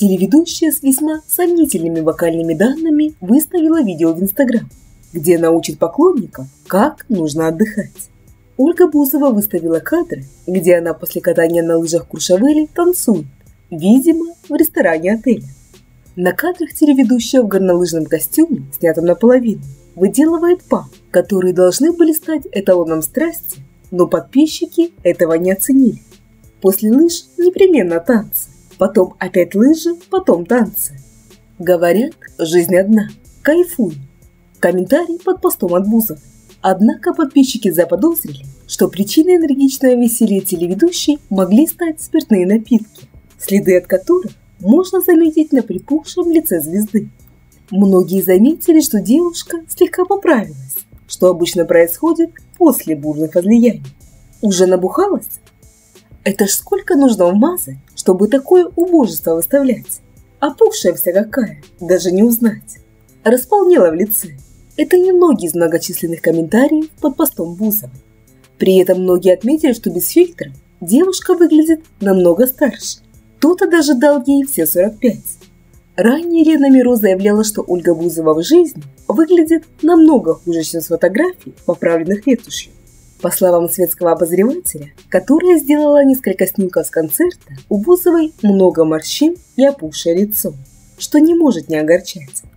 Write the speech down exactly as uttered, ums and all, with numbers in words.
Телеведущая с весьма сомнительными вокальными данными выставила видео в Инстаграм, где она учит поклонников, как нужно отдыхать. Ольга Бузова выставила кадры, где она после катания на лыжах Куршавели танцует, видимо, в ресторане отеля. На кадрах телеведущая в горнолыжном костюме, снятом наполовину, выделывает па, которые должны были стать эталоном страсти, но подписчики этого не оценили. После лыж непременно танцы, потом опять лыжи, потом танцы. Говорят, жизнь одна, кайфуй. Комментарий под постом от Бузовой. Однако подписчики заподозрили, что причиной энергичного веселья телеведущей могли стать спиртные напитки, следы от которых можно заметить на припухшем лице звезды. Многие заметили, что девушка слегка поправилась, что обычно происходит после бурных возлияний. Уже набухалась? Это ж сколько нужно вмазать, чтобы такое убожество выставлять? Опухшая вся какая, даже не узнать. Располнела в лице. Это немногие из многочисленных комментариев под постом Бузовой. При этом многие отметили, что без фильтра девушка выглядит намного старше. Кто-то даже дал ей все сорок пять. Ранее Елена Миро заявляла, что Ольга Бузова в жизни выглядит намного хуже, чем с фотографий, поправленных ретушью. По словам светского обозревателя, которая сделала несколько снимков с концерта, у Бузовой много морщин и опухшее лицо, что не может не огорчать.